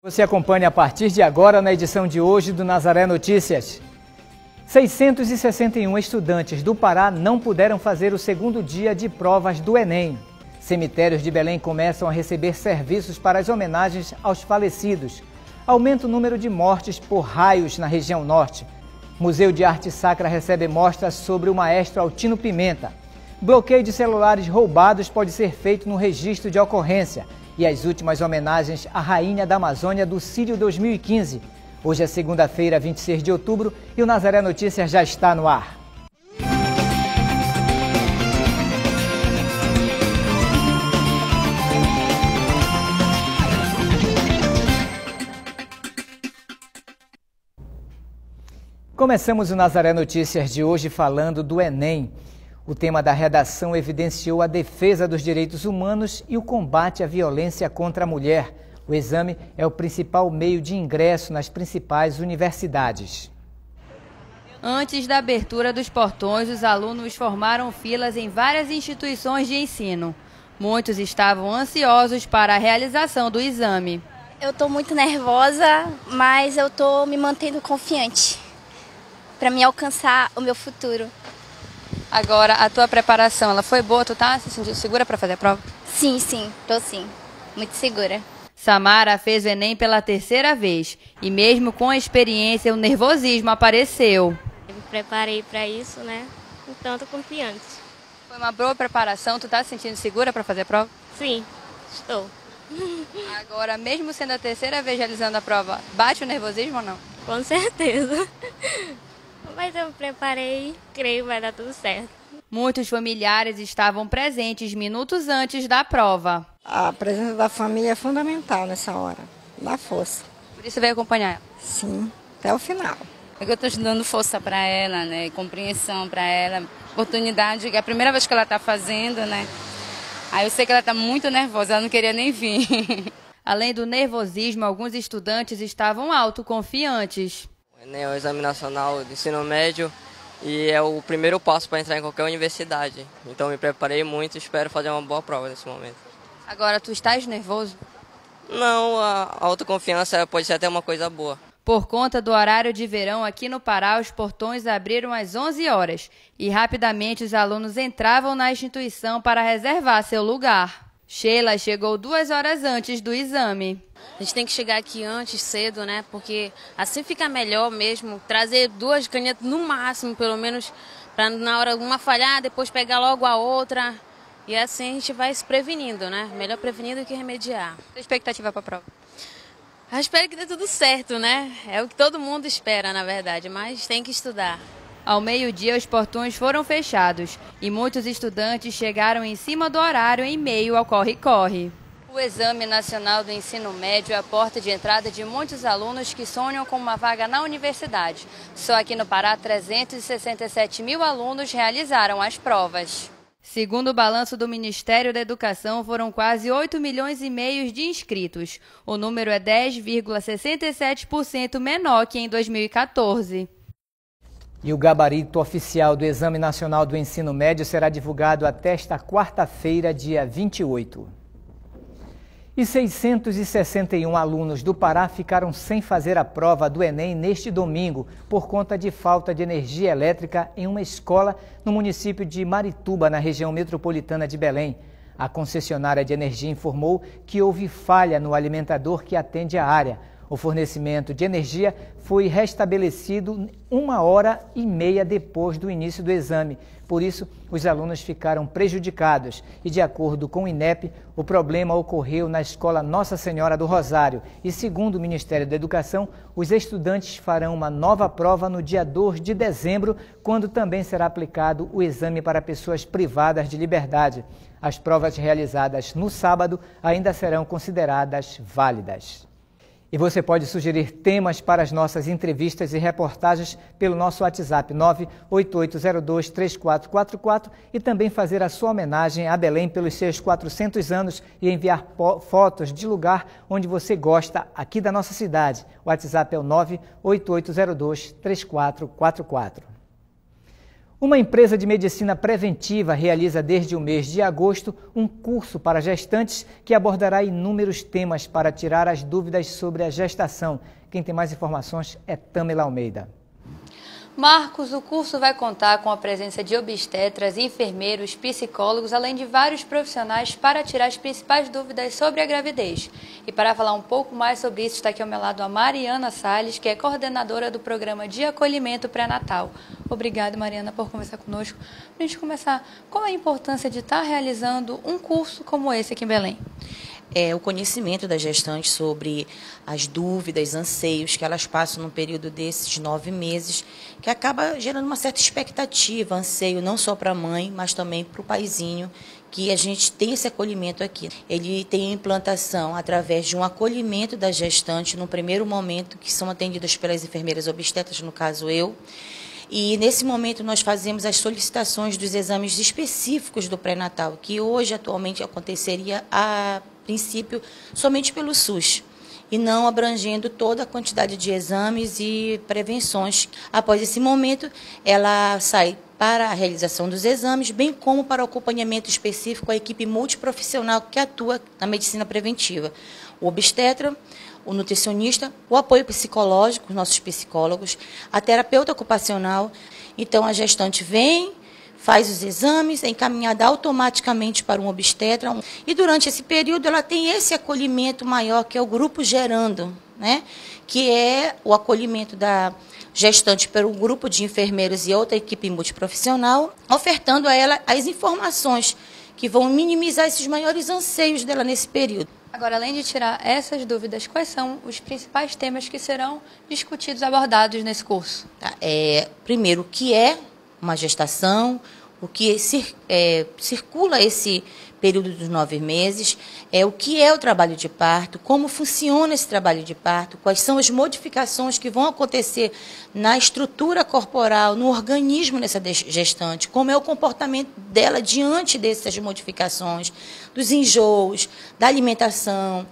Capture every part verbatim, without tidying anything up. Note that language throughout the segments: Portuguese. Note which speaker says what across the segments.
Speaker 1: Você acompanha a partir de agora na edição de hoje do Nazaré Notícias. seiscentos e sessenta e um estudantes do Pará não puderam fazer o segundo dia de provas do Enem. Cemitérios de Belém começam a receber serviços para as homenagens aos falecidos. Aumenta o número de mortes por raios na região norte. Museu de Arte Sacra recebe mostras sobre o maestro Altino Pimenta. Bloqueio de celulares roubados pode ser feito no registro de ocorrência. E as últimas homenagens à Rainha da Amazônia do Círio dois mil e quinze. Hoje é segunda-feira, vinte e seis de outubro, e o Nazaré Notícias já está no ar. Começamos o Nazaré Notícias de hoje falando do Enem. O tema da redação evidenciou a defesa dos direitos humanos e o combate à violência contra a mulher. O exame é o principal meio de ingresso nas principais universidades.
Speaker 2: Antes da abertura dos portões, os alunos formaram filas em várias instituições de ensino. Muitos estavam ansiosos para a realização do exame.
Speaker 3: Eu estou muito nervosa, mas eu estou me mantendo confiante para me alcançar o meu futuro.
Speaker 2: Agora, a tua preparação, ela foi boa? Tu tá se sentindo segura para fazer a prova?
Speaker 3: Sim, sim, tô sim. Muito segura.
Speaker 2: Samara fez o Enem pela terceira vez e mesmo com a experiência, o nervosismo apareceu.
Speaker 4: Eu me preparei para isso, né? Então, tô confiante.
Speaker 2: Foi uma boa preparação? Tu tá se sentindo segura para fazer a prova?
Speaker 4: Sim, estou.
Speaker 2: Agora, mesmo sendo a terceira vez realizando a prova, bate o nervosismo ou não?
Speaker 4: Com certeza. Mas eu me preparei, creio que vai dar tudo certo.
Speaker 2: Muitos familiares estavam presentes minutos antes da prova.
Speaker 5: A presença da família é fundamental nessa hora, dá força.
Speaker 2: Por isso veio acompanhar ela?
Speaker 5: Sim, até o final.
Speaker 6: É que eu estou dando força para ela, né? Compreensão para ela, oportunidade, que é a primeira vez que ela está fazendo, né? Aí eu sei que ela está muito nervosa, ela não queria nem vir.
Speaker 2: Além do nervosismo, alguns estudantes estavam autoconfiantes.
Speaker 7: O Enem é o Exame Nacional do Ensino Médio e é o primeiro passo para entrar em qualquer universidade. Então me preparei muito e espero fazer uma boa prova nesse momento.
Speaker 2: Agora, tu estás nervoso?
Speaker 7: Não, a autoconfiança pode ser até uma coisa boa.
Speaker 2: Por conta do horário de verão aqui no Pará, os portões abriram às onze horas e rapidamente os alunos entravam na instituição para reservar seu lugar. Sheila chegou duas horas antes do exame.
Speaker 8: A gente tem que chegar aqui antes, cedo, né? Porque assim fica melhor mesmo. Trazer duas canetas no máximo, pelo menos, para na hora uma falhar, depois pegar logo a outra. E assim a gente vai se prevenindo, né? Melhor prevenir do que remediar.
Speaker 2: Sua expectativa para a prova?
Speaker 8: Eu espero que dê tudo certo, né? É o que todo mundo espera, na verdade, mas tem que estudar.
Speaker 2: Ao meio-dia, os portões foram fechados e muitos estudantes chegaram em cima do horário em meio ao corre-corre. O Exame Nacional do Ensino Médio é a porta de entrada de muitos alunos que sonham com uma vaga na universidade. Só aqui no Pará, trezentos e sessenta e sete mil alunos realizaram as provas. Segundo o balanço do Ministério da Educação, foram quase oito milhões e meio de inscritos. O número é dez vírgula sessenta e sete por cento menor que em dois mil e quatorze.
Speaker 1: E o gabarito oficial do Exame Nacional do Ensino Médio será divulgado até esta quarta-feira, dia vinte e oito. E seiscentos e sessenta e um alunos do Pará ficaram sem fazer a prova do Enem neste domingo por conta de falta de energia elétrica em uma escola no município de Marituba, na região metropolitana de Belém. A concessionária de energia informou que houve falha no alimentador que atende a área. O fornecimento de energia foi restabelecido uma hora e meia depois do início do exame. Por isso, os alunos ficaram prejudicados e, de acordo com o INEP, o problema ocorreu na Escola Nossa Senhora do Rosário. E, segundo o Ministério da Educação, os estudantes farão uma nova prova no dia dois de dezembro, quando também será aplicado o exame para pessoas privadas de liberdade. As provas realizadas no sábado ainda serão consideradas válidas. E você pode sugerir temas para as nossas entrevistas e reportagens pelo nosso WhatsApp nove oito oito zero dois três quatro quatro quatro e também fazer a sua homenagem a Belém pelos seus quatrocentos anos e enviar fotos de lugar onde você gosta aqui da nossa cidade. O WhatsApp é o nove oito oito zero dois três quatro quatro quatro. Uma empresa de medicina preventiva realiza desde o mês de agosto um curso para gestantes que abordará inúmeros temas para tirar as dúvidas sobre a gestação. Quem tem mais informações é Tâmela Almeida.
Speaker 2: Marcos, o curso vai contar com a presença de obstetras, enfermeiros, psicólogos, além de vários profissionais para tirar as principais dúvidas sobre a gravidez. E para falar um pouco mais sobre isso, está aqui ao meu lado a Mariana Salles, que é coordenadora do programa de acolhimento pré-natal. Obrigada, Mariana, por conversar conosco. Para a gente começar, qual é a importância de estar realizando um curso como esse aqui em Belém?
Speaker 9: É o conhecimento das gestantes sobre as dúvidas, anseios que elas passam no período desses nove meses, que acaba gerando uma certa expectativa, anseio não só para a mãe, mas também para o paizinho, que a gente tem esse acolhimento aqui. Ele tem a implantação através de um acolhimento da gestante no primeiro momento, que são atendidas pelas enfermeiras obstetras, no caso eu. E nesse momento nós fazemos as solicitações dos exames específicos do pré-natal, que hoje atualmente aconteceria a princípio somente pelo SUS, e não abrangendo toda a quantidade de exames e prevenções. Após esse momento, ela sai para a realização dos exames, bem como para o acompanhamento específico à equipe multiprofissional que atua na medicina preventiva. O obstetra, o nutricionista, o apoio psicológico, os nossos psicólogos, a terapeuta ocupacional. Então, a gestante vem, faz os exames, é encaminhada automaticamente para um obstetra. E durante esse período ela tem esse acolhimento maior, que é o grupo gerando, né? Que é o acolhimento da gestante pelo grupo de enfermeiros e outra equipe multiprofissional, ofertando a ela as informações que vão minimizar esses maiores anseios dela nesse período.
Speaker 2: Agora, além de tirar essas dúvidas, quais são os principais temas que serão discutidos, abordados nesse curso?
Speaker 9: Tá, é, primeiro, o que é uma gestação, o que cir, é, circula esse período dos nove meses, é, o que é o trabalho de parto, como funciona esse trabalho de parto, quais são as modificações que vão acontecer na estrutura corporal, no organismo dessa gestante, como é o comportamento dela diante dessas modificações, dos enjoos, da alimentação,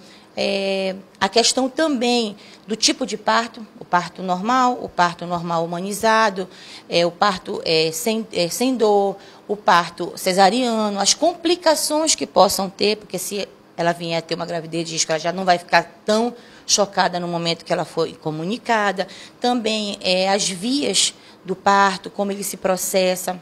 Speaker 9: é, a questão também do tipo de parto, o parto normal, o parto normal humanizado, é, o parto é, sem, é, sem dor, o parto cesariano, as complicações que possam ter, porque se ela vier a ter uma gravidez de risco, ela já não vai ficar tão chocada no momento que ela foi comunicada. Também é, as vias do parto, como ele se processa.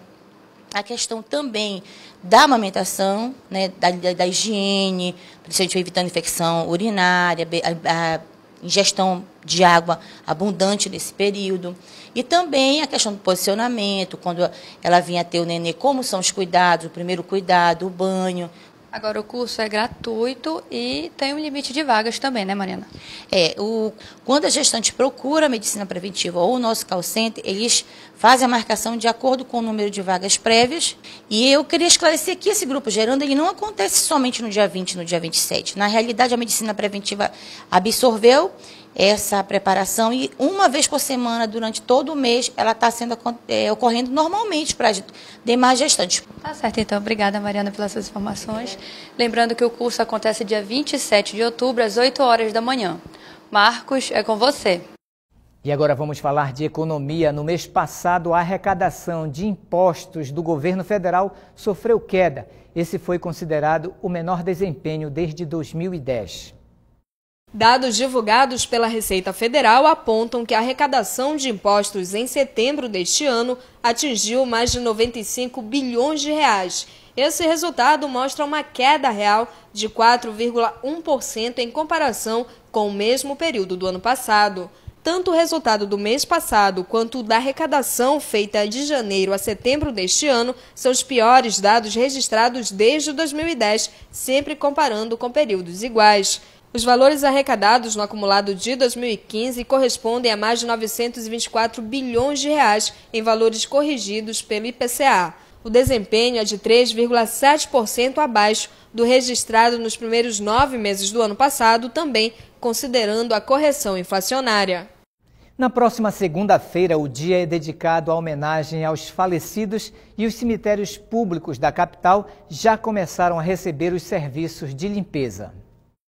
Speaker 9: A questão também da amamentação, né, da, da, da higiene, principalmente evitando infecção urinária, a, a ingestão de água abundante nesse período. E também a questão do posicionamento, quando ela vinha ter o nenê, como são os cuidados, o primeiro cuidado, o banho.
Speaker 2: Agora, o curso é gratuito e tem um limite de vagas também, né, Mariana?
Speaker 9: É, o, quando a gestante procura a medicina preventiva ou o nosso call center, eles fazem a marcação de acordo com o número de vagas prévias. E eu queria esclarecer que esse grupo gerando, ele não acontece somente no dia vinte, no dia vinte e sete. Na realidade, a medicina preventiva absorveu essa preparação e uma vez por semana, durante todo o mês, ela está sendo é, ocorrendo normalmente para as demais gestantes.
Speaker 2: Tá certo, então. Obrigada, Mariana, pelas suas informações. Lembrando que o curso acontece dia vinte e sete de outubro, às oito horas da manhã. Marcos, é com você.
Speaker 1: E agora vamos falar de economia. No mês passado, a arrecadação de impostos do governo federal sofreu queda. Esse foi considerado o menor desempenho desde dois mil e dez.
Speaker 10: Dados divulgados pela Receita Federal apontam que a arrecadação de impostos em setembro deste ano atingiu mais de noventa e cinco bilhões de reais. Esse resultado mostra uma queda real de quatro vírgula um por cento em comparação com o mesmo período do ano passado. Tanto o resultado do mês passado quanto o da arrecadação feita de janeiro a setembro deste ano são os piores dados registrados desde dois mil e dez, sempre comparando com períodos iguais. Os valores arrecadados no acumulado de dois mil e quinze correspondem a mais de novecentos e vinte e quatro bilhões de reais em valores corrigidos pelo I P C A. O desempenho é de três vírgula sete por cento abaixo do registrado nos primeiros nove meses do ano passado, também considerando a correção inflacionária.
Speaker 1: Na próxima segunda-feira, o dia é dedicado à homenagem aos falecidos e os cemitérios públicos da capital já começaram a receber os serviços de limpeza.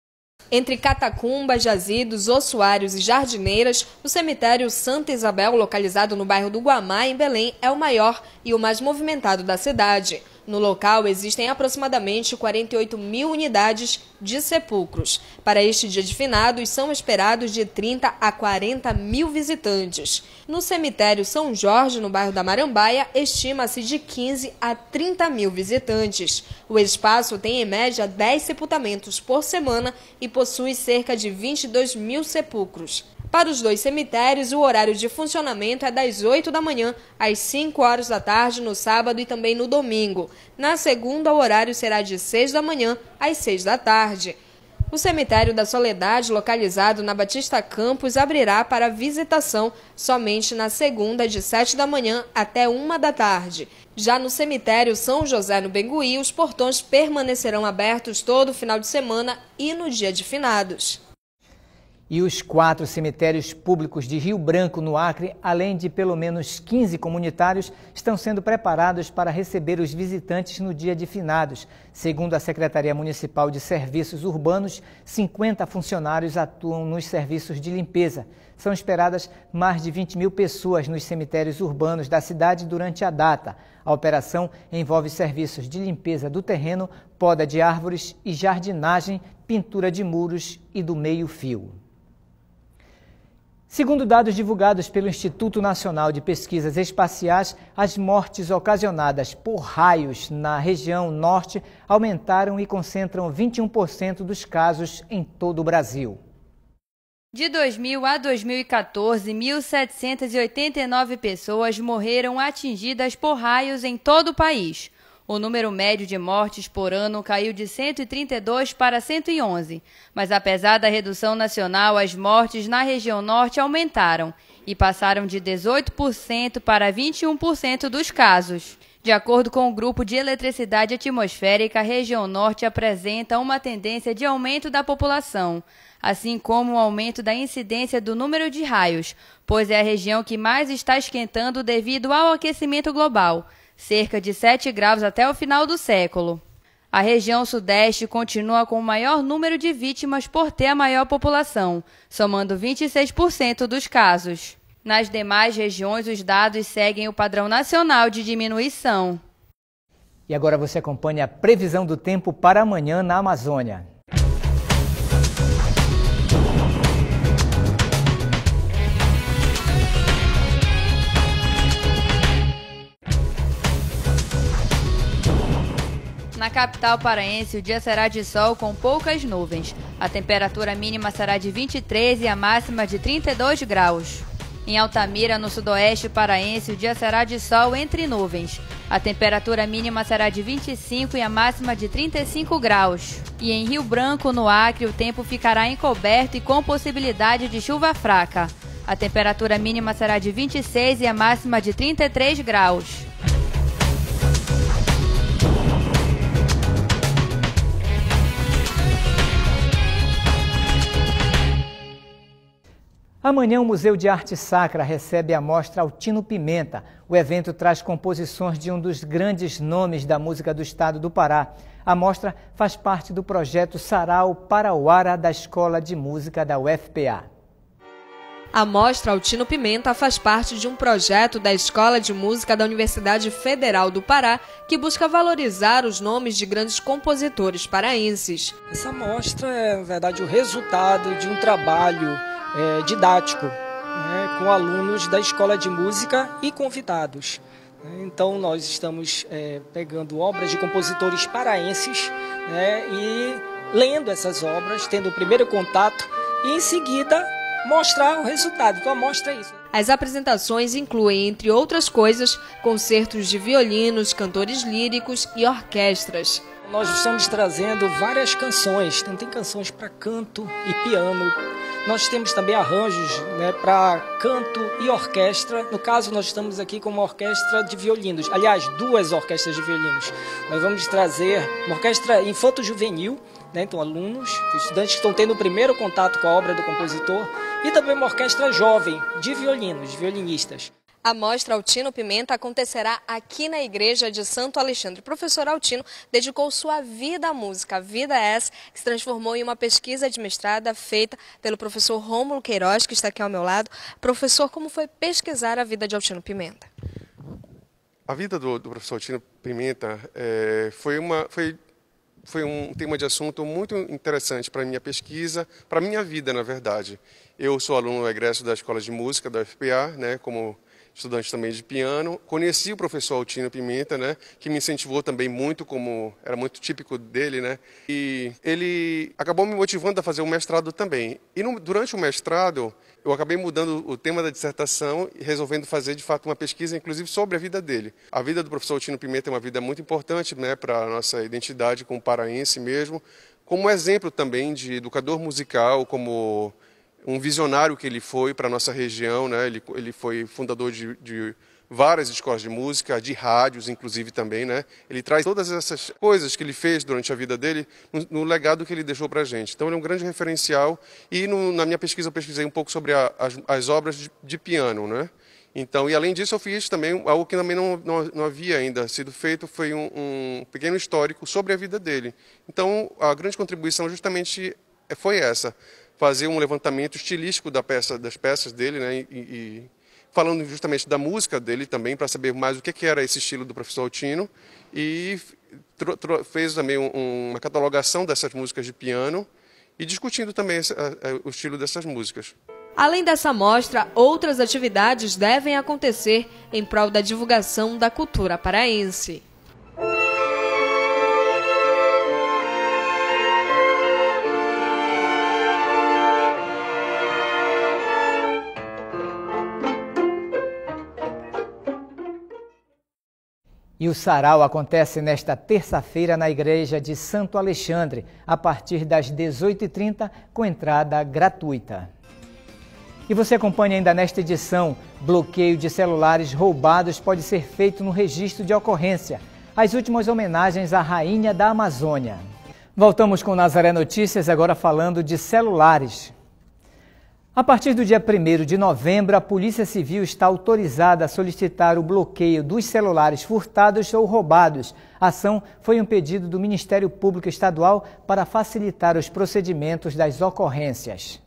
Speaker 10: Entre catacumbas, jazidos, ossuários e jardineiras, o cemitério Santa Isabel, localizado no bairro do Guamá, em Belém, é o maior e o mais movimentado da cidade. No local existem aproximadamente quarenta e oito mil unidades de sepulcros. Para este dia de finados, são esperados de trinta a quarenta mil visitantes. No cemitério São Jorge, no bairro da Marambaia, estima-se de quinze a trinta mil visitantes. O espaço tem em média dez sepultamentos por semana e possui cerca de vinte e dois mil sepulcros. Para os dois cemitérios, o horário de funcionamento é das oito da manhã às cinco horas da tarde no sábado e também no domingo. Na segunda, o horário será de seis da manhã às seis da tarde. O cemitério da Soledade, localizado na Batista Campos, abrirá para visitação somente na segunda, de sete da manhã até uma da tarde. Já no cemitério São José no Bengui, os portões permanecerão abertos todo final de semana e no dia de finados.
Speaker 1: E os quatro cemitérios públicos de Rio Branco, no Acre, além de pelo menos quinze comunitários, estão sendo preparados para receber os visitantes no dia de finados. Segundo a Secretaria Municipal de Serviços Urbanos, cinquenta funcionários atuam nos serviços de limpeza. São esperadas mais de vinte mil pessoas nos cemitérios urbanos da cidade durante a data. A operação envolve serviços de limpeza do terreno, poda de árvores e jardinagem, pintura de muros e do meio-fio. Segundo dados divulgados pelo Instituto Nacional de Pesquisas Espaciais, as mortes ocasionadas por raios na região norte aumentaram e concentram vinte e um por cento dos casos em todo o Brasil.
Speaker 2: De dois mil a dois mil e quatorze, mil setecentas e oitenta e nove pessoas morreram atingidas por raios em todo o país. O número médio de mortes por ano caiu de cento e trinta e dois para cento e onze, mas apesar da redução nacional, as mortes na região norte aumentaram e passaram de dezoito por cento para vinte e um por cento dos casos. De acordo com o Grupo de Eletricidade Atmosférica, a região norte apresenta uma tendência de aumento da população, assim como o aumento da incidência do número de raios, pois é a região que mais está esquentando devido ao aquecimento global, cerca de sete graus até o final do século. A região sudeste continua com o maior número de vítimas por ter a maior população, somando vinte e seis por cento dos casos. Nas demais regiões, os dados seguem o padrão nacional de diminuição.
Speaker 1: E agora você acompanha a previsão do tempo para amanhã na Amazônia.
Speaker 2: Na capital paraense, o dia será de sol com poucas nuvens. A temperatura mínima será de vinte e três e a máxima de trinta e dois graus. Em Altamira, no sudoeste paraense, o dia será de sol entre nuvens. A temperatura mínima será de vinte e cinco e a máxima de trinta e cinco graus. E em Rio Branco, no Acre, o tempo ficará encoberto e com possibilidade de chuva fraca. A temperatura mínima será de vinte e seis e a máxima de trinta e três graus.
Speaker 1: Amanhã o Museu de Arte Sacra recebe a mostra Altino Pimenta. O evento traz composições de um dos grandes nomes da música do estado do Pará. A mostra faz parte do projeto Sarau Parauara da Escola de Música da U F P A.
Speaker 10: A mostra Altino Pimenta faz parte de um projeto da Escola de Música da Universidade Federal do Pará, que busca valorizar os nomes de grandes compositores paraenses.
Speaker 11: Essa mostra é, na verdade, o resultado de um trabalho é, didático, né, com alunos da Escola de Música e convidados. Então, nós estamos é, pegando obras de compositores paraenses, né, e lendo essas obras, tendo o primeiro contato e, em seguida, mostrar o resultado. Então a mostra é isso.
Speaker 10: As apresentações incluem, entre outras coisas, concertos de violinos, cantores líricos e orquestras.
Speaker 11: Nós estamos trazendo várias canções, então tem canções para canto e piano. Nós temos também arranjos, né, para canto e orquestra. No caso, nós estamos aqui com uma orquestra de violinos. Aliás, duas orquestras de violinos. Nós vamos trazer uma orquestra infanto-juvenil, né, então alunos, estudantes que estão tendo o primeiro contato com a obra do compositor, e também uma orquestra jovem de violinos, de violinistas.
Speaker 10: A mostra Altino Pimenta acontecerá aqui na igreja de Santo Alexandre. O professor Altino dedicou sua vida à música, vida essa que se transformou em uma pesquisa de mestrado feita pelo professor Rômulo Queiroz, que está aqui ao meu lado. Professor, como foi pesquisar a vida de Altino Pimenta?
Speaker 12: A vida do, do professor Altino Pimenta é, foi, uma, foi, foi um tema de assunto muito interessante para a minha pesquisa, para a minha vida, na verdade. Eu sou aluno egresso da Escola de Música, da U F P A, né, como estudante também de piano. Conheci o professor Altino Pimenta, né, que me incentivou também muito, como era muito típico dele, né, e ele acabou me motivando a fazer o mestrado também. E no, durante o mestrado, eu acabei mudando o tema da dissertação e resolvendo fazer, de fato, uma pesquisa, inclusive, sobre a vida dele. A vida do professor Altino Pimenta é uma vida muito importante, né, para a nossa identidade como paraense mesmo, como exemplo também de educador musical, como um visionário que ele foi para a nossa região, né? Ele, ele foi fundador de, de várias escolas de música, de rádios, inclusive também, né? Ele traz todas essas coisas que ele fez durante a vida dele no, no legado que ele deixou para a gente. Então ele é um grande referencial e no, na minha pesquisa eu pesquisei um pouco sobre a, as, as obras de, de piano, né? Então, e além disso eu fiz também algo que também não, não, não havia ainda sido feito, foi um, um pequeno histórico sobre a vida dele. Então a grande contribuição justamente foi essa, fazer um levantamento estilístico da peça, das peças dele, né, e, e falando justamente da música dele também, para saber mais o que, que era esse estilo do professor Altino, e fez também um, uma catalogação dessas músicas de piano e discutindo também esse, a, a, o estilo dessas músicas.
Speaker 10: Além dessa mostra, outras atividades devem acontecer em prol da divulgação da cultura paraense.
Speaker 1: E o sarau acontece nesta terça-feira na igreja de Santo Alexandre, a partir das dezoito e trinta, com entrada gratuita. E você acompanha ainda nesta edição, bloqueio de celulares roubados pode ser feito no registro de ocorrência. As últimas homenagens à rainha da Amazônia. Voltamos com Nazaré Notícias, agora falando de celulares. A partir do dia primeiro de novembro, a Polícia Civil está autorizada a solicitar o bloqueio dos celulares furtados ou roubados. A ação foi um pedido do Ministério Público Estadual para facilitar os procedimentos das ocorrências.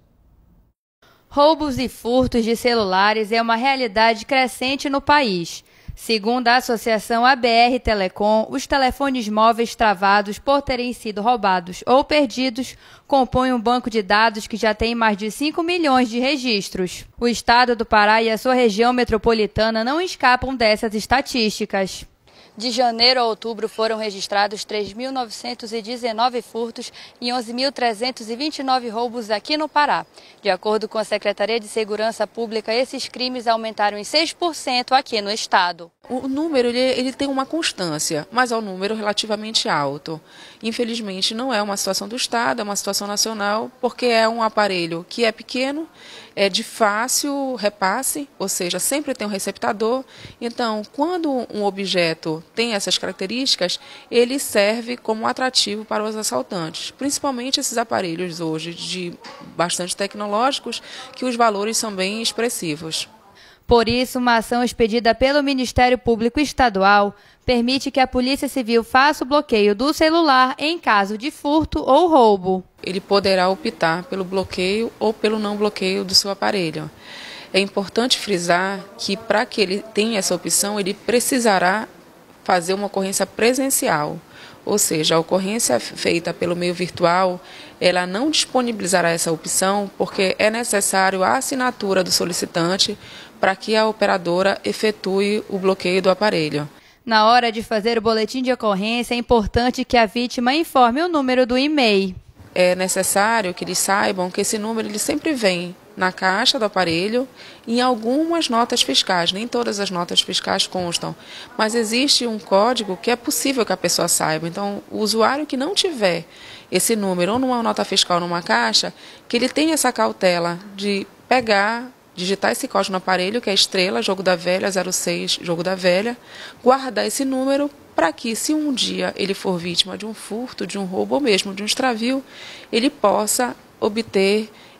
Speaker 2: Roubos e furtos de celulares é uma realidade crescente no país. Segundo a Associação A B R Telecom, os telefones móveis travados por terem sido roubados ou perdidos compõem um banco de dados que já tem mais de cinco milhões de registros. O estado do Pará e a sua região metropolitana não escapam dessas estatísticas. De janeiro a outubro foram registrados três mil novecentos e dezenove furtos e onze mil trezentos e vinte e nove roubos aqui no Pará. De acordo com a Secretaria de Segurança Pública, esses crimes aumentaram em seis por cento aqui no estado.
Speaker 13: O número ele, ele tem uma constância, mas é um número relativamente alto. Infelizmente não é uma situação do estado, é uma situação nacional, porque é um aparelho que é pequeno, é de fácil repasse, ou seja, sempre tem um receptador. Então, quando um objeto tem essas características, ele serve como atrativo para os assaltantes. Principalmente esses aparelhos hoje de bastante tecnológicos, que os valores são bem expressivos.
Speaker 2: Por isso, uma ação expedida pelo Ministério Público Estadual permite que a Polícia Civil faça o bloqueio do celular em caso de furto ou roubo.
Speaker 13: Ele poderá optar pelo bloqueio ou pelo não bloqueio do seu aparelho. É importante frisar que, para que ele tenha essa opção, ele precisará fazer uma ocorrência presencial. Ou seja, a ocorrência feita pelo meio virtual, ela não disponibilizará essa opção porque é necessário a assinatura do solicitante para que a operadora efetue o bloqueio do aparelho.
Speaker 2: Na hora de fazer o boletim de ocorrência, é importante que a vítima informe o número do e-mail.
Speaker 13: É necessário que eles saibam que esse número ele sempre vem na caixa do aparelho e em algumas notas fiscais. Nem todas as notas fiscais constam, mas existe um código que é possível que a pessoa saiba. Então, o usuário que não tiver esse número ou numa nota fiscal ou numa caixa, que ele tenha essa cautela de pegar, digitar esse código no aparelho, que é estrela, jogo da velha, zero seis, jogo da velha, guardar esse número para que, se um dia ele for vítima de um furto, de um roubo ou mesmo de um extravio, ele possa obter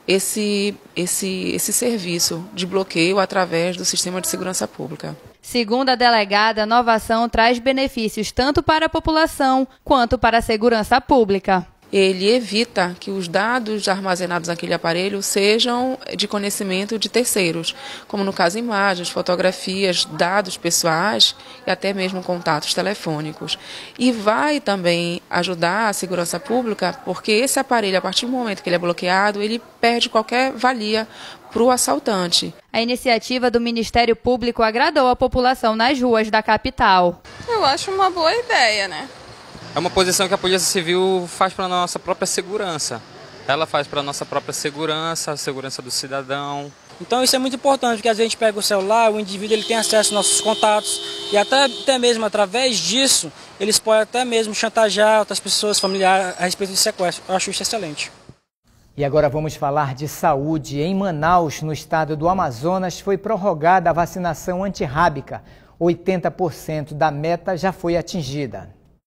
Speaker 13: esse, esse, esse serviço de bloqueio através do sistema de segurança pública.
Speaker 2: Segundo a delegada, a nova ação traz benefícios tanto para a população quanto para a segurança pública.
Speaker 13: Ele evita que os dados armazenados naquele aparelho sejam de conhecimento de terceiros, como no caso imagens, fotografias, dados pessoais e até mesmo contatos telefônicos. E vai também ajudar a segurança pública, porque esse aparelho, a partir do momento que ele é bloqueado, ele perde qualquer valia para o assaltante.
Speaker 2: A iniciativa do Ministério Público agradou a população nas ruas da capital.
Speaker 14: Eu acho uma boa ideia, né?
Speaker 15: É uma posição que a Polícia Civil faz para a nossa própria segurança. Ela faz para a nossa própria segurança, a segurança do cidadão.
Speaker 16: Então isso é muito importante, porque às vezes a gente pega o celular, o indivíduo ele tem acesso aos nossos contatos e até, até mesmo através disso, eles podem até mesmo chantagear outras pessoas, familiares, a respeito de sequestro. Eu acho isso excelente.
Speaker 1: E agora vamos falar de saúde. Em Manaus, no estado do Amazonas, foi prorrogada a vacinação antirrábica. oitenta por cento da meta já foi atingida.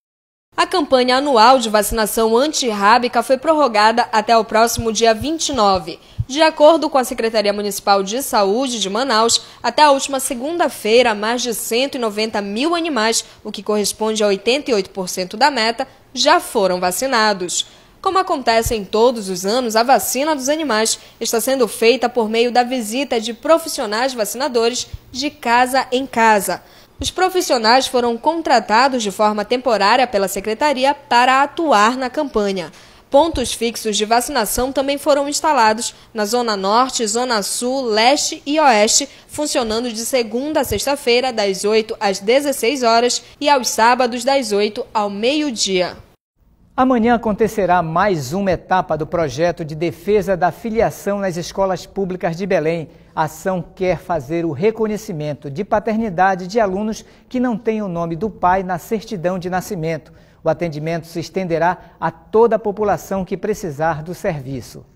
Speaker 10: A campanha anual de vacinação antirrábica foi prorrogada até o próximo dia vinte e nove. De acordo com a Secretaria Municipal de Saúde de Manaus, até a última segunda-feira, mais de cento e noventa mil animais, o que corresponde a oitenta e oito por cento da meta, já foram vacinados. Como acontece em todos os anos, a vacina dos animais está sendo feita por meio da visita de profissionais vacinadores de casa em casa. Os profissionais foram contratados de forma temporária pela Secretaria para atuar na campanha. Pontos fixos de vacinação também foram instalados na Zona Norte, Zona Sul, Leste e Oeste, funcionando de segunda a sexta-feira, das oito às dezesseis horas e aos sábados, das oito ao meio-dia.
Speaker 1: Amanhã acontecerá mais uma etapa do projeto de defesa da filiação nas escolas públicas de Belém. A ação quer fazer o reconhecimento de paternidade de alunos que não têm o nome do pai na certidão de nascimento. O atendimento se estenderá a toda a população que precisar do serviço.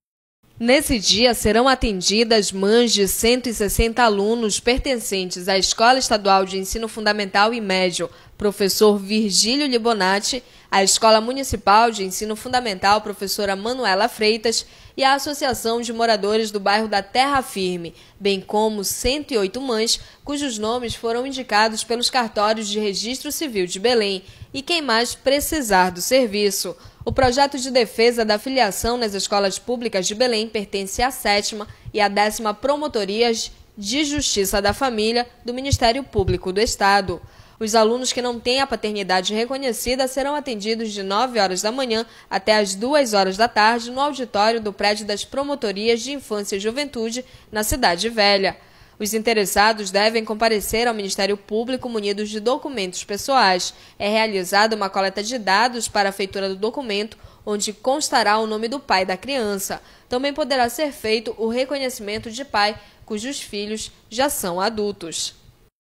Speaker 10: Nesse dia serão atendidas mães de cento e sessenta alunos pertencentes à Escola Estadual de Ensino Fundamental e Médio Professor Virgílio Libonati, a Escola Municipal de Ensino Fundamental Professora Manuela Freitas e a Associação de Moradores do Bairro da Terra Firme, bem como cento e oito mães cujos nomes foram indicados pelos cartórios de Registro Civil de Belém e quem mais precisar do serviço. O projeto de defesa da filiação nas escolas públicas de Belém pertence à sétima e à décima Promotorias de Justiça da Família do Ministério Público do Estado. Os alunos que não têm a paternidade reconhecida serão atendidos de nove horas da manhã até as duas horas da tarde no auditório do prédio das Promotorias de Infância e Juventude, na Cidade Velha. Os interessados devem comparecer ao Ministério Público munidos de documentos pessoais. É realizada uma coleta de dados para a feitura do documento, onde constará o nome do pai da criança. Também poderá ser feito o reconhecimento de pai cujos filhos já são adultos.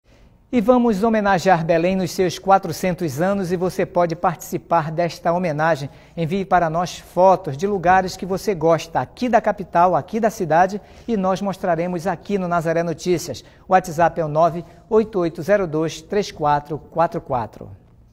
Speaker 1: E vamos homenagear Belém nos seus quatrocentos anos e você pode participar desta homenagem. Envie para nós fotos de lugares que você gosta aqui da capital, aqui da cidade e nós mostraremos aqui no Nazaré Notícias. O WhatsApp é o nove oito oito zero dois três quatro quatro quatro.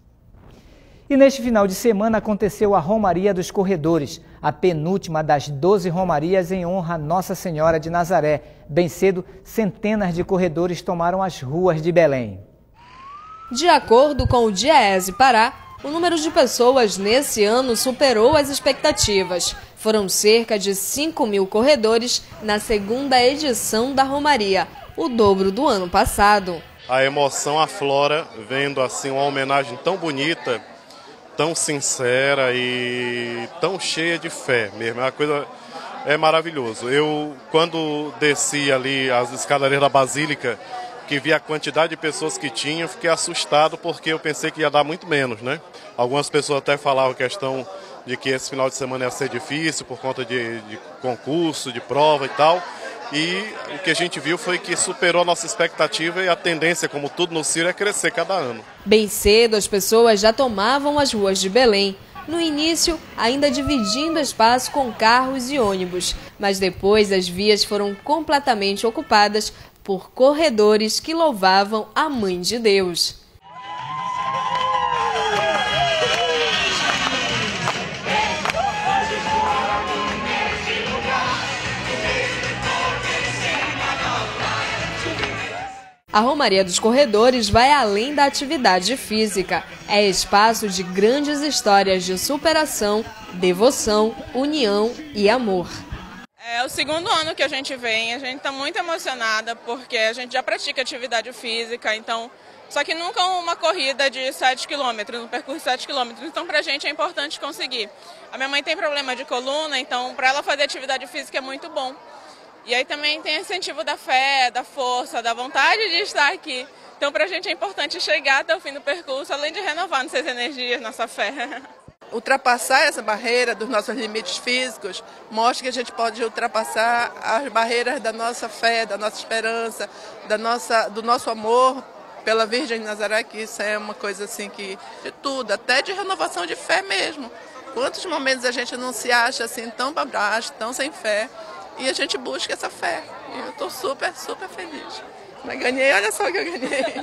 Speaker 1: E neste final de semana aconteceu a Romaria dos Corredores, a penúltima das doze romarias em honra a Nossa Senhora de Nazaré. Bem cedo, centenas de corredores tomaram as ruas de Belém.
Speaker 10: De acordo com o Diese Pará, o número de pessoas nesse ano superou as expectativas. Foram cerca de cinco mil corredores na segunda edição da Romaria, o dobro do ano passado.
Speaker 17: A emoção aflora vendo assim uma homenagem tão bonita, tão sincera e tão cheia de fé mesmo. É uma coisa, é maravilhoso. Eu, quando desci ali as escadarias da Basílica, que vi a quantidade de pessoas que tinham, fiquei assustado porque eu pensei que ia dar muito menos, né? Algumas pessoas até falavam a questão de que esse final de semana ia ser difícil por conta de, de concurso, de prova e tal. E o que a gente viu foi que superou a nossa expectativa e a tendência, como tudo no Ciro, é crescer cada ano.
Speaker 10: Bem cedo, as pessoas já tomavam as ruas de Belém. No início, ainda dividindo espaço com carros e ônibus, mas depois as vias foram completamente ocupadas por corredores que louvavam a Mãe de Deus. A Romaria dos Corredores vai além da atividade física. É espaço de grandes histórias de superação, devoção, união e amor.
Speaker 14: É o segundo ano que a gente vem, a gente está muito emocionada porque a gente já pratica atividade física, então, só que nunca uma corrida de sete quilômetros, um percurso de sete quilômetros, então para a gente é importante conseguir. A minha mãe tem problema de coluna, então para ela fazer atividade física é muito bom. E aí também tem incentivo da fé, da força, da vontade de estar aqui. Então para a gente é importante chegar até o fim do percurso, além de renovar nossas energias, nossa fé.
Speaker 18: Ultrapassar essa barreira dos nossos limites físicos mostra que a gente pode ultrapassar as barreiras da nossa fé, da nossa esperança, da nossa, do nosso amor pela Virgem de Nazaré, que isso é uma coisa assim que de tudo, até de renovação de fé mesmo. Quantos momentos a gente não se acha assim tão para baixo, tão sem fé, e a gente busca essa fé. E eu estou super, super feliz. Mas ganhei, olha só o que eu ganhei.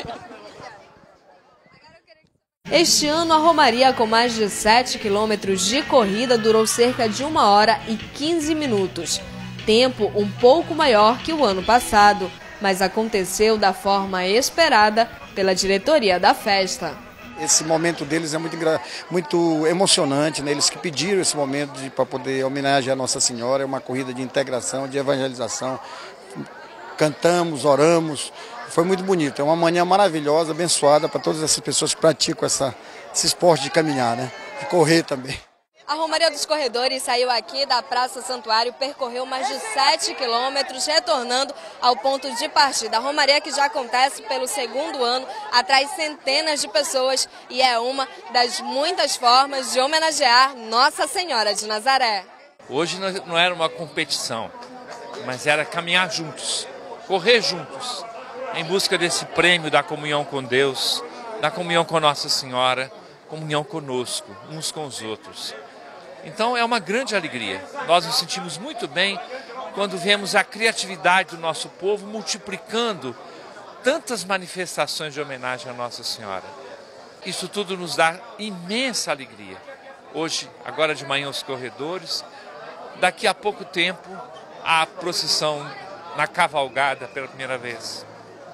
Speaker 10: Este ano, a Romaria, com mais de sete quilômetros de corrida, durou cerca de uma hora e quinze minutos. Tempo um pouco maior que o ano passado, mas aconteceu da forma esperada pela diretoria da festa.
Speaker 19: Esse momento deles é muito, muito emocionante, né? Eles que pediram esse momento para poder homenagear a Nossa Senhora. É uma corrida de integração, de evangelização. Cantamos, oramos. Foi muito bonito. É uma manhã maravilhosa, abençoada para todas essas pessoas que praticam essa, esse esporte de caminhar, né? De correr também.
Speaker 10: A Romaria dos Corredores saiu aqui da Praça Santuário, percorreu mais de sete quilômetros, retornando ao ponto de partida. A Romaria, que já acontece pelo segundo ano, atrai centenas de pessoas e é uma das muitas formas de homenagear Nossa Senhora de Nazaré.
Speaker 20: Hoje não era uma competição, mas era caminhar juntos, correr juntos, em busca desse prêmio da comunhão com Deus, da comunhão com Nossa Senhora, comunhão conosco, uns com os outros. Então é uma grande alegria. Nós nos sentimos muito bem quando vemos a criatividade do nosso povo multiplicando tantas manifestações de homenagem a Nossa Senhora. Isso tudo nos dá imensa alegria. Hoje, agora de manhã, os corredores. Daqui a pouco tempo, a procissão na cavalgada pela primeira vez.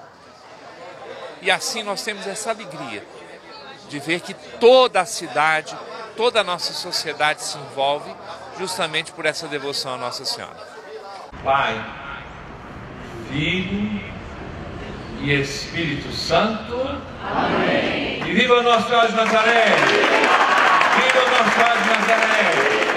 Speaker 20: E assim nós temos essa alegria de ver que toda a cidade, toda a nossa sociedade se envolve justamente por essa devoção a Nossa Senhora. Pai, Filho e Espírito Santo. Amém. E viva Nossa Senhora de Nazaré! Viva Nossa Senhora de Nazaré!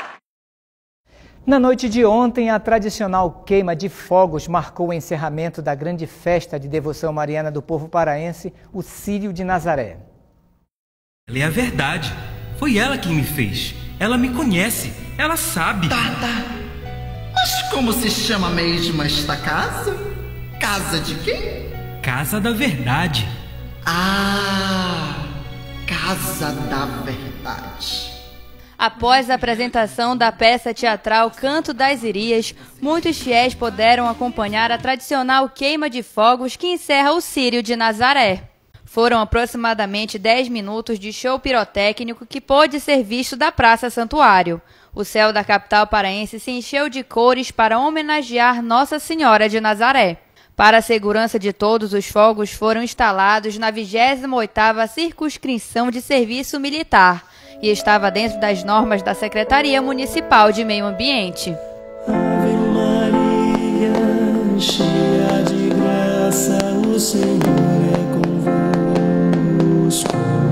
Speaker 1: Na noite de ontem, a tradicional queima de fogos marcou o encerramento da grande festa de devoção mariana do povo paraense, o Círio de Nazaré.
Speaker 21: Ela é a verdade. Foi ela quem me fez. Ela me conhece. Ela sabe.
Speaker 22: Tá, tá. Mas como se chama mesmo esta casa? Casa de quem?
Speaker 21: Casa da Verdade.
Speaker 22: Ah, Casa da Verdade.
Speaker 2: Após a apresentação da peça teatral Canto das Irias, muitos fiéis puderam acompanhar a tradicional queima de fogos que encerra o Círio de Nazaré. Foram aproximadamente dez minutos de show pirotécnico que pôde ser visto da Praça Santuário. O céu da capital paraense se encheu de cores para homenagear Nossa Senhora de Nazaré. Para a segurança de todos, os fogos foram instalados na vigésima oitava Circunscrição de Serviço Militar e estava dentro das normas da Secretaria Municipal de Meio Ambiente.
Speaker 23: Ave Maria, cheia de graça, o Senhor é convosco.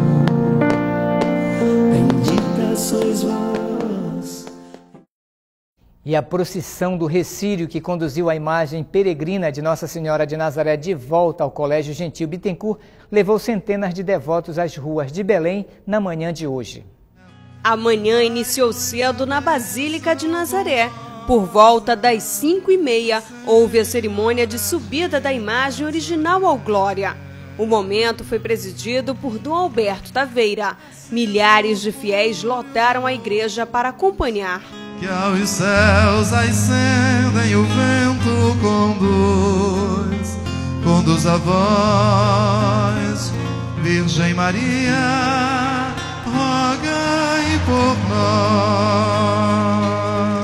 Speaker 23: Bendita sois vós.
Speaker 1: E a procissão do Recírio, que conduziu a imagem peregrina de Nossa Senhora de Nazaré de volta ao Colégio Gentil Bittencourt, levou centenas de devotos às ruas de Belém na manhã de hoje.
Speaker 24: A manhã iniciou cedo na Basílica de Nazaré. Por volta das cinco e meia, houve a cerimônia de subida da imagem original ao Glória. O momento foi presidido por Dom Alberto Taveira. Milhares de fiéis lotaram a igreja para acompanhar.
Speaker 25: Que aos céus ascendem, o vento conduz, conduz a vós, Virgem Maria, rogai por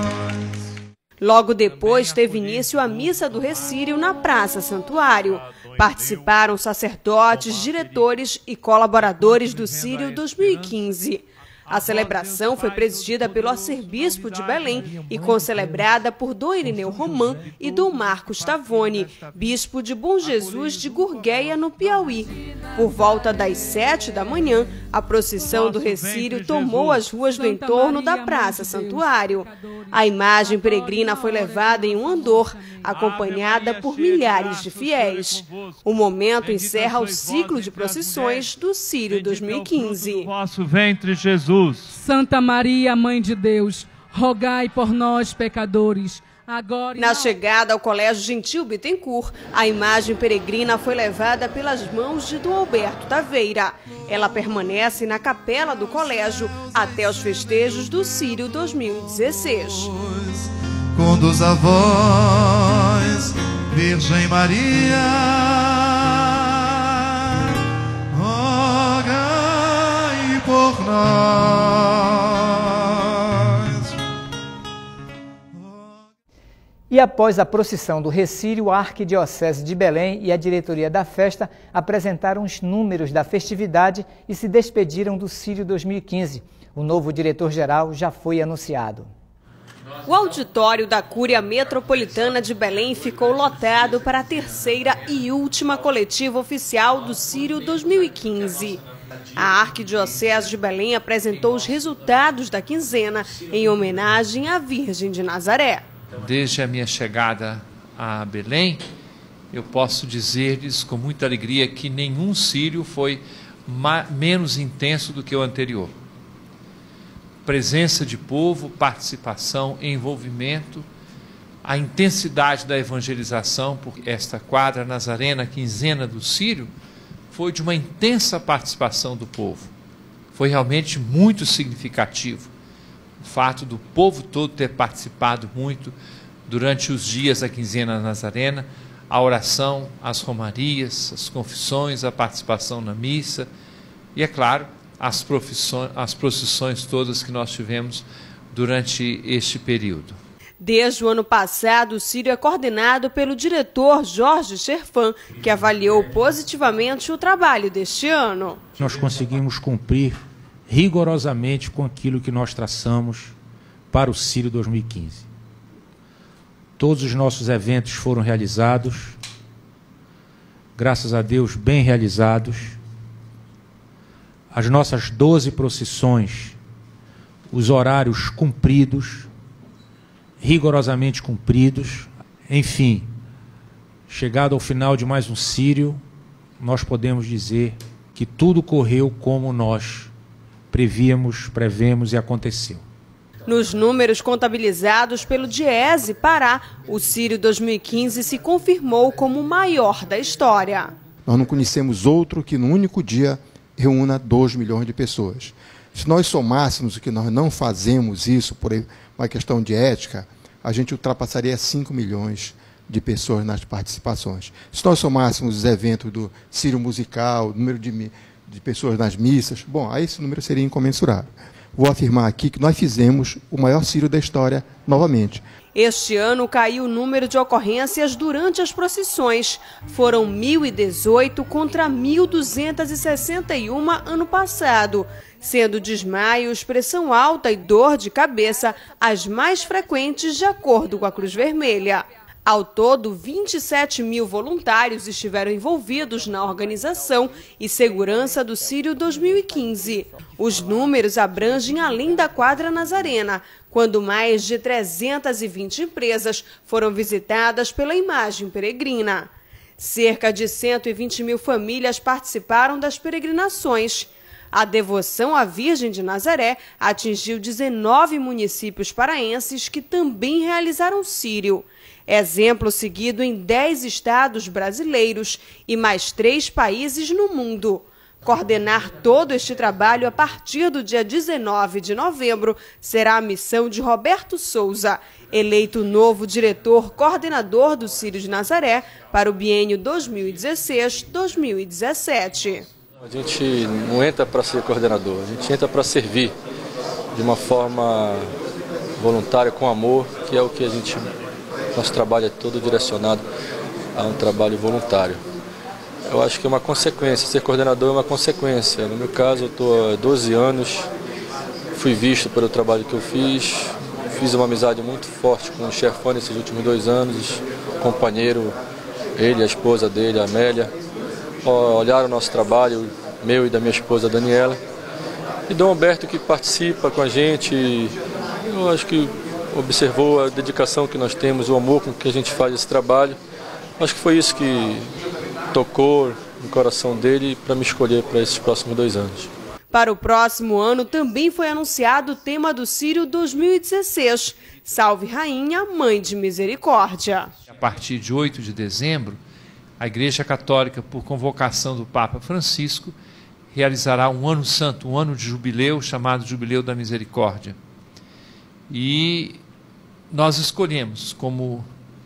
Speaker 25: nós.
Speaker 24: Logo depois teve início a missa do Recírio na Praça Santuário. Participaram sacerdotes, diretores e colaboradores do Círio dois mil e quinze. A celebração foi presidida pelo arcebispo de Belém e concelebrada por Dom Irineu Romã e Dom Marcos Tavone, bispo de Bom Jesus de Gurgueia, no Piauí. Por volta das sete da manhã, a procissão do Recírio tomou as ruas do entorno da Praça Santuário. A imagem peregrina foi levada em um andor, acompanhada por milhares de fiéis. O momento encerra o ciclo de procissões do Círio dois mil e quinze.
Speaker 3: Vosso ventre, Jesus.
Speaker 4: Santa Maria, Mãe de Deus, rogai por nós, pecadores, agora...
Speaker 24: Na chegada ao Colégio Gentil Bittencourt, a imagem peregrina foi levada pelas mãos de Dom Alberto Taveira. Ela permanece na capela do colégio até os festejos do Círio dois mil e dezesseis.
Speaker 25: Conduz a voz, Virgem Maria, rogai por nós.
Speaker 1: E após a procissão do Recírio, a Arquidiocese de Belém e a diretoria da festa apresentaram os números da festividade e se despediram do Círio dois mil e quinze. O novo diretor-geral já foi anunciado.
Speaker 24: O auditório da Cúria Metropolitana de Belém ficou lotado para a terceira e última coletiva oficial do Círio dois mil e quinze. A Arquidiocese de Belém apresentou os resultados da quinzena em homenagem à Virgem de Nazaré.
Speaker 20: Desde a minha chegada a Belém, eu posso dizer-lhes com muita alegria que nenhum círio foi menos intenso do que o anterior. Presença de povo, participação, envolvimento, a intensidade da evangelização, porque esta quadra nazarena, quinzena do Círio, foi de uma intensa participação do povo. Foi realmente muito significativo o fato do povo todo ter participado muito durante os dias da quinzena nazarena, a oração, as romarias, as confissões, a participação na missa e, é claro, as, as procissões todas que nós tivemos durante este período.
Speaker 24: Desde o ano passado, o Círio é coordenado pelo diretor Jorge Cherfan, que avaliou positivamente o trabalho deste ano.
Speaker 5: Nós conseguimos cumprir rigorosamente com aquilo que nós traçamos para o Círio dois mil e quinze. Todos os nossos eventos foram realizados, graças a Deus, bem realizados. As nossas doze procissões, os horários cumpridos, rigorosamente cumpridos. Enfim, chegado ao final de mais um Círio, nós podemos dizer que tudo correu como nós prevíamos, prevemos e aconteceu.
Speaker 24: Nos números contabilizados pelo Diese Pará, o Círio dois mil e quinze se confirmou como o maior da história.
Speaker 6: Nós não conhecemos outro que no único dia reúna dois milhões de pessoas. Se nós somássemos o que nós não fazemos isso por uma questão de ética, a gente ultrapassaria cinco milhões de pessoas nas participações. Se nós somássemos os eventos do Círio Musical, o número de de pessoas nas missas, bom, aí esse número seria incomensurável. Vou afirmar aqui que nós fizemos o maior Círio da história novamente.
Speaker 24: Este ano caiu o número de ocorrências durante as procissões. Foram mil e dezoito contra mil duzentas e sessenta e uma ano passado, sendo desmaios, pressão alta e dor de cabeça as mais frequentes de acordo com a Cruz Vermelha. Ao todo, vinte e sete mil voluntários estiveram envolvidos na organização e segurança do Círio dois mil e quinze. Os números abrangem além da quadra nazarena, quando mais de trezentas e vinte empresas foram visitadas pela imagem peregrina. Cerca de cento e vinte mil famílias participaram das peregrinações. A devoção à Virgem de Nazaré atingiu dezenove municípios paraenses que também realizaram Círio. Exemplo seguido em dez estados brasileiros e mais três países no mundo. Coordenar todo este trabalho a partir do dia dezenove de novembro será a missão de Roberto Souza, eleito novo diretor coordenador do Círio de Nazaré para o biênio dois mil e dezesseis a dois mil e dezessete.
Speaker 7: A gente não entra para ser coordenador, a gente entra para servir de uma forma voluntária, com amor, que é o que a gente... Nosso trabalho é todo direcionado a um trabalho voluntário. eu acho que é uma consequência, ser coordenador é uma consequência. No meu caso, eu estou há doze anos, fui visto pelo trabalho que eu fiz, fiz uma amizade muito forte com o chefão nesses últimos dois anos, companheiro, ele, a esposa dele, a Amélia, olharam o nosso trabalho, meu e da minha esposa Daniela, e Dom Alberto, que participa com a gente, eu acho que observou a dedicação que nós temos, o amor com que a gente faz esse trabalho. Acho que foi isso que tocou no coração dele para me escolher para esses próximos dois anos.
Speaker 24: Para o próximo ano também foi anunciado o tema do Sírio dois mil e dezesseis, Salve Rainha, Mãe de Misericórdia.
Speaker 5: A partir de oito de dezembro, a Igreja Católica, por convocação do Papa Francisco, realizará um ano santo, um ano de jubileu, chamado Jubileu da Misericórdia. E nós escolhemos como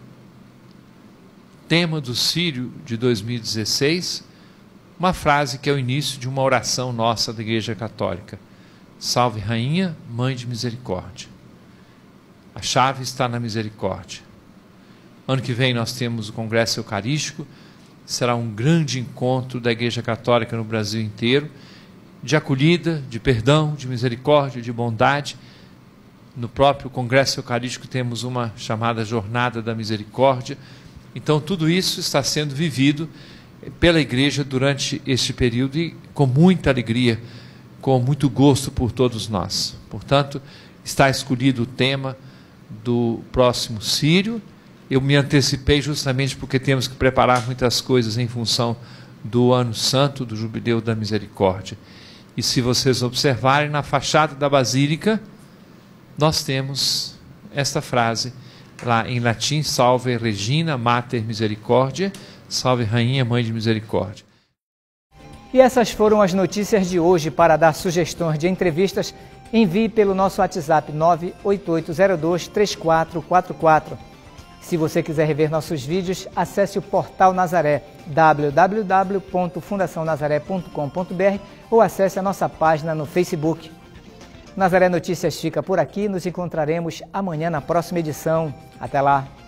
Speaker 5: tema do Sírio de dois mil e dezesseis uma frase que é o início de uma oração nossa da Igreja Católica. Salve Rainha, Mãe de Misericórdia. A chave está na misericórdia. Ano que vem nós temos o Congresso Eucarístico, será um grande encontro da Igreja Católica no Brasil inteiro, de acolhida, de perdão, de misericórdia, de bondade. No próprio Congresso Eucarístico temos uma chamada Jornada da Misericórdia. Então tudo isso está sendo vivido pela Igreja durante este período e com muita alegria, com muito gosto por todos nós. Portanto, está escolhido o tema do próximo Sírio. Eu me antecipei justamente porque temos que preparar muitas coisas em função do Ano Santo, do Jubileu da Misericórdia. E se vocês observarem, na fachada da Basílica, nós temos esta frase, lá em latim, Salve Regina Mater Misericordia, Salve Rainha Mãe de Misericórdia.
Speaker 1: E essas foram as notícias de hoje. Para dar sugestões de entrevistas, envie pelo nosso WhatsApp nove oito oito zero dois três quatro quatro quatro. Se você quiser rever nossos vídeos, acesse o Portal Nazaré, w w w ponto fundação nazaré ponto com ponto b r, ou acesse a nossa página no Facebook. Nazaré Notícias fica por aqui, nos encontraremos amanhã na próxima edição. Até lá!